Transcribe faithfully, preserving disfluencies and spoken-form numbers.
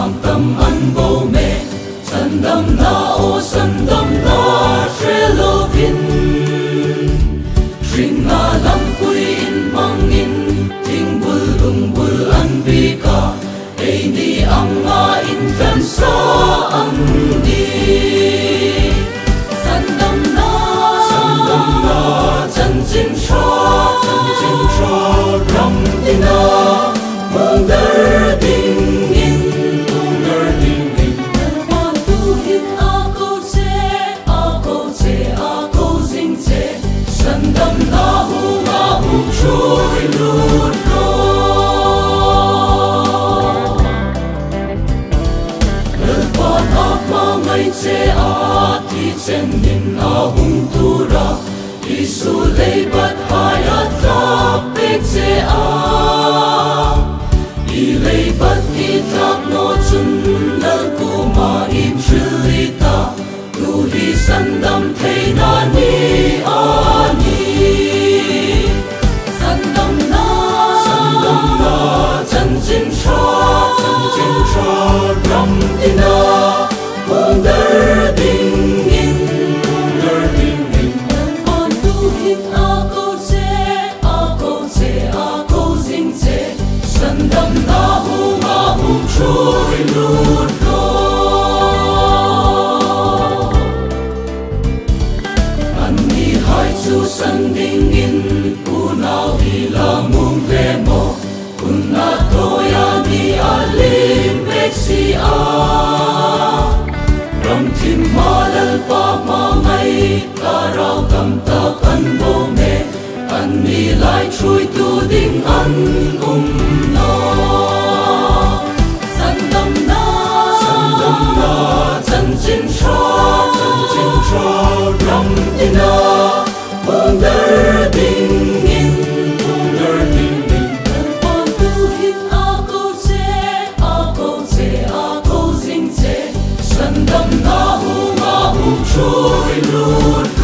làm tâm ăn bố mẹ sân đâm na ô sân đâm na tre lô vin ring na lam quy in mang in ting bul ung bul an bi ka ei ni ang nga in kan sa ang di sân đâm na sân đâm na chân chính cho chân chính cho ram đi na mong đợi tình in mong đợi tình in quan tu hít a câu chế a câu chế a câu dinh chế sân đâm na hu nga hu trôi lút lô lợn quan ác ma ngay chế a thì chen in a hung tu ra Isu lei bat hayat la pe chế a I lei bat I trap no chun lal ku ma I chilita tu hi san dam thei na ni a ni san dam na san dam na chân chính cho chân chính cho ram đi na mong đợi tình in mong đợi tình in con tu hít a câu chế a câu chế a câu dinh chế sân đâm na hu nga hu trôi lút lô anh đi hai chu sân đinh in u nào đi là mung ve mo un na toya ni alim bexi a ram tim malal pa ma ngay ta rau tam ta kan bo me anh đi lại chui tu ding an um no san dam na san dam na chân chính cho chân chính cho ram đi na mong đợi tình in mong đợi tình in quan tu hít a câu chế a câu chế a câu dinh chế sân đâm na hu nga hu trôi lút